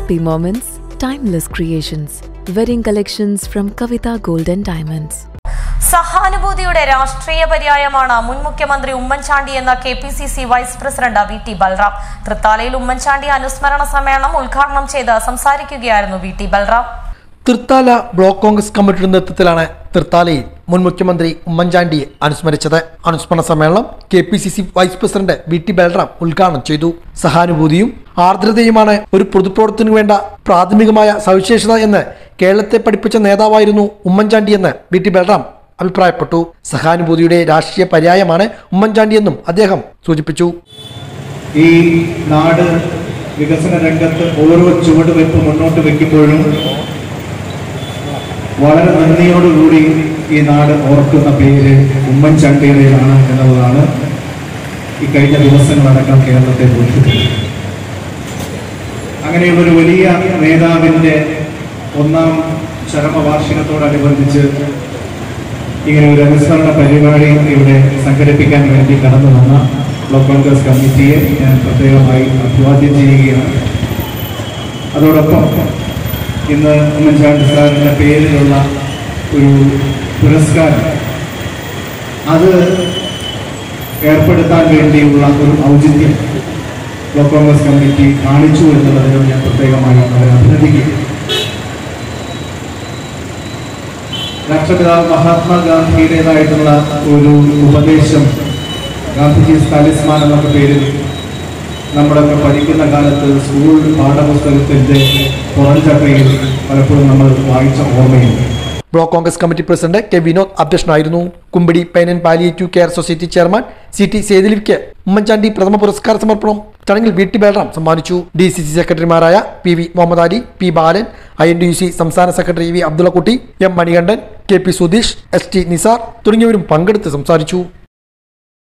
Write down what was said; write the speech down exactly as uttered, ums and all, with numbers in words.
Happy moments, timeless creations. Wedding collections from Kavita Gold and Diamonds. സഹാനുഭൂതിയുടെ രാഷ്ട്രീയ പര്യായമാണ് മുൻ മുഖ്യമന്ത്രി ഉമ്മൻചാണ്ടി എന്ന K P C C vice president V T Balram. തൃത്താലയിൽ ഉമ്മൻചാണ്ടി അനുസ്മരണ സമ്മേളനം ഉദ്ഘാടനം ചെയ്ത് സംസാരിക്കുകയായിരുന്നു V T Balram. Thrithala block Congress കമ്മിറ്റിയുടെ നേതൃത്വത്തിലാണ് തൃത്താലയിൽ മുൻ മുഖ്യമന്ത്രി ഉമ്മൻചാണ്ടിയെ അനുസ്മരിച്ചത്. അനുസ്മരണ സമ്മേളനം K P C C vice president V T Balram ഉദ്ഘാടനം ചെയ്തു. സഹാനുഭൂതിയും ആർദ്രതയുമാണ് ഒരു പൊതുപ്രവർത്തനത്തിനു വേണ്ട പ്രാഥമികമായ സവിശേഷത എന്ന് കേരളത്തെ പഠിപ്പിച്ച നേതാവായിരുന്നു ഉമ്മൻചാണ്ടി എന്ന് വി ടി ബൽറാം അഭിപ്രായപ്പെട്ടു. സഹാനുഭൂതിയുടെ രാഷ്ട്രീയ പര്യായമാണ് ഉമ്മൻചാണ്ടി എന്നും അദ്ദേഹം സൂചിപ്പിച്ചു. ഈ നാട് വികസന രംഗത്ത് ഓരോ ചുവടുവെപ്പ് മുന്നോട്ട് വെക്കുമ്പോഴും വളരെ നന്ദിയോടുകൂടി ഈ നാട് ഓർക്കുന്ന പേര് ഉമ്മൻചാണ്ടിയുടേതാണ് എന്നുള്ളതാണ് ഈ കഴിഞ്ഞ ദിവസങ്ങളടക്കം കേരളത്തെ ബോധിപ്പിക്കുന്നത്. അങ്ങനെയുള്ളൊരു വലിയ നേതാവിൻ്റെ ഒന്നാം ചരമവാർഷികത്തോടനുബന്ധിച്ച് ഇങ്ങനെ ഒരു അനുസ്മരണ പരിപാടി ഇവിടെ സംഘടിപ്പിക്കാൻ വേണ്ടി കടന്നു വന്ന ബ്ലോക്ക് കോൺഗ്രസ് കമ്മിറ്റിയെ ഞാൻ പ്രത്യേകമായി അഭിവാദ്യം ചെയ്യുകയാണ്. അതോടൊപ്പം ഇന്ന് ഉമ്മൻചാണ്ടി സാറിൻ്റെ പേരിലുള്ള ഒരു പുരസ്കാരം അത് ഏർപ്പെടുത്താൻ വേണ്ടിയുള്ള ഒരു ഔചിത്യം ബ്ലോക്ക് കോൺഗ്രസ് കമ്മിറ്റി കാണിച്ചു എന്നുള്ളതിനും ഞാൻ പ്രത്യേകമായി അവരെ അഭിനന്ദിക്കുന്നു. രാഷ്ട്രപിതാവ് മഹാത്മാഗാന്ധിയുടേതായിട്ടുള്ള ഒരു ഉപദേശം ഗാന്ധിജി താലിസ്മാൻ എന്നൊക്കെ പേരിൽ നമ്മളൊക്കെ പഠിക്കുന്ന കാലത്ത് സ്കൂൾ പാഠപുസ്തകത്തിൻ്റെ പുറംചട്ടയിൽ പലപ്പോഴും നമ്മൾ വായിച്ച ഓർമ്മയുണ്ട്. Block Congress committee president K Vinod അധ്യക്ഷനായിരുന്നു. Kumbidi pain and palliative care society chairman C T സേതിലിക്ക് ഉമ്മൻചാണ്ടി പ്രഥമ പുരസ്കാര സമർപ്പണം ചടങ്ങിൽ വി ടി ബൽറാം സമ്മാനിച്ചു. ഡി സി സി സെക്രട്ടറിമാരായ P V Muhammad Ali, P Balan, I N D U C സംസ്ഥാന സെക്രട്ടറി V Abdullakutty, M Manikandan, K P Sudheesh, S T Nisar തുടങ്ങിയവരും പങ്കെടുത്ത് സംസാരിച്ചു.